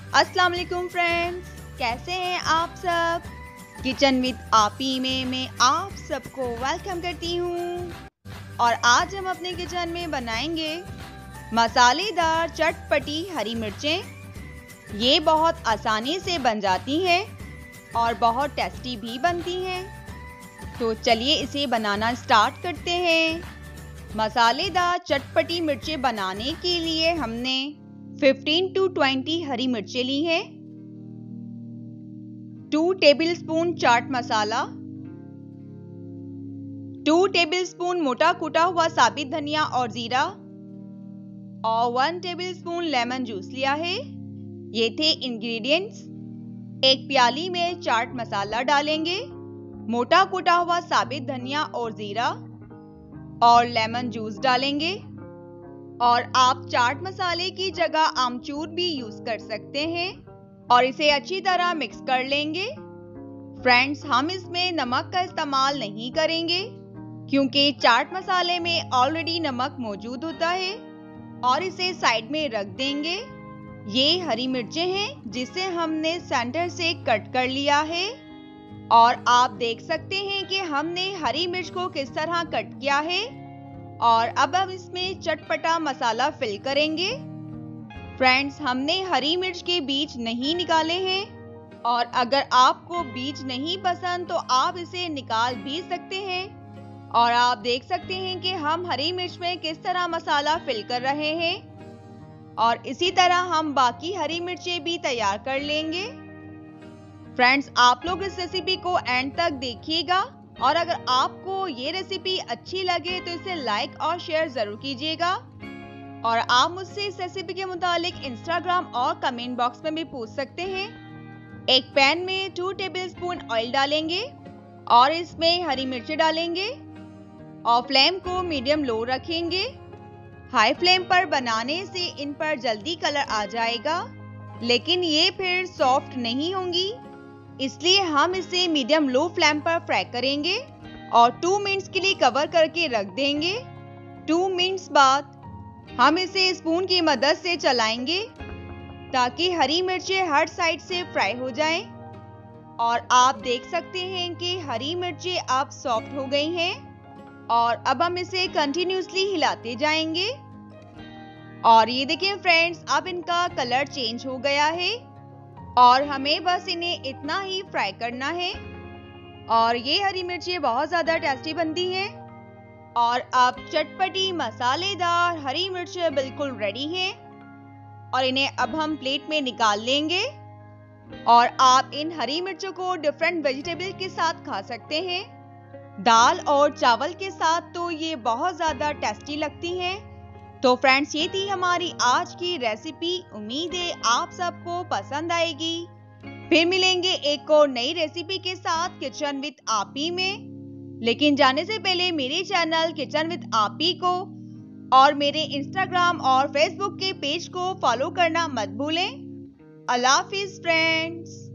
अस्सलाम वालेकुम फ्रेंड्स, कैसे हैं आप सब। किचन विद आपी में मैं आप सबको वेलकम करती हूँ। और आज हम अपने किचन में बनाएंगे मसालेदार चटपटी हरी मिर्चें। ये बहुत आसानी से बन जाती हैं और बहुत टेस्टी भी बनती हैं। तो चलिए इसे बनाना स्टार्ट करते हैं। मसालेदार चटपटी मिर्चें बनाने के लिए हमने 15 to 20 हरी मिर्चें ली हैं। 2 टेबलस्पून चाट मसाला, 2 टेबलस्पून मोटा कूटा हुआ साबित धनिया और जीरा और 1 टेबलस्पून लेमन जूस लिया है। ये थे इंग्रेडिएंट्स। एक प्याली में चाट मसाला डालेंगे, मोटा कूटा हुआ साबित धनिया और जीरा और लेमन जूस डालेंगे। और आप चाट मसाले की जगह आमचूर भी यूज कर सकते हैं और इसे अच्छी तरह मिक्स कर लेंगे। फ्रेंड्स, हम इसमें नमक का इस्तेमाल नहीं करेंगे क्योंकि चाट मसाले में ऑलरेडी नमक मौजूद होता है। और इसे साइड में रख देंगे। ये हरी मिर्चें हैं जिसे हमने सेंटर से कट कर लिया है। और आप देख सकते हैं कि हमने हरी मिर्च को किस तरह कट किया है। और अब हम इसमें चटपटा मसाला फिल करेंगे। फ्रेंड्स, हमने हरी मिर्च के बीज नहीं निकाले हैं और अगर आपको बीज नहीं पसंद तो आप इसे निकाल भी सकते हैं। और आप देख सकते हैं कि हम हरी मिर्च में किस तरह मसाला फिल कर रहे हैं। और इसी तरह हम बाकी हरी मिर्चें भी तैयार कर लेंगे। फ्रेंड्स, आप लोग इस रेसिपी को एंड तक देखिएगा और अगर आपको ये रेसिपी अच्छी लगे तो इसे लाइक और शेयर जरूर कीजिएगा। और आप मुझसे इस रेसिपी के मुतालिक इंस्टाग्राम और कमेंट बॉक्स में भी पूछ सकते हैं। एक पैन में 2 टेबलस्पून ऑयल डालेंगे और इसमें हरी मिर्चें डालेंगे और फ्लेम को मीडियम लो रखेंगे। हाई फ्लेम पर बनाने से इन पर जल्दी कलर आ जाएगा, लेकिन ये फिर सॉफ्ट नहीं होंगी, इसलिए हम इसे मीडियम लो फ्लेम पर फ्राई करेंगे और 2 मिनट्स के लिए कवर करके रख देंगे। 2 मिनट्स बाद हम इसे स्पून की मदद से चलाएंगे ताकि हरी मिर्चें हर साइड से फ्राई हो जाएं। और आप देख सकते हैं कि हरी मिर्चें अब सॉफ्ट हो गई हैं और अब हम इसे कंटिन्यूसली हिलाते जाएंगे। और ये देखें फ्रेंड्स, अब इनका कलर चेंज हो गया है और हमें बस इन्हें इतना ही फ्राई करना है। और ये हरी मिर्चें बहुत ज़्यादा टेस्टी बनती हैं। और अब चटपटी मसालेदार हरी मिर्चें बिल्कुल रेडी हैं और इन्हें अब हम प्लेट में निकाल लेंगे। और आप इन हरी मिर्चों को डिफरेंट वेजिटेबल के साथ खा सकते हैं। दाल और चावल के साथ तो ये बहुत ज़्यादा टेस्टी लगती हैं। तो फ्रेंड्स, ये थी हमारी आज की रेसिपी। उम्मीद है आप सबको पसंद आएगी। फिर मिलेंगे एक और नई रेसिपी के साथ किचन विद आपी में। लेकिन जाने से पहले मेरे चैनल किचन विद आपी को और मेरे इंस्टाग्राम और फेसबुक के पेज को फॉलो करना मत भूलें। अल्लाह हाफिज फ्रेंड्स।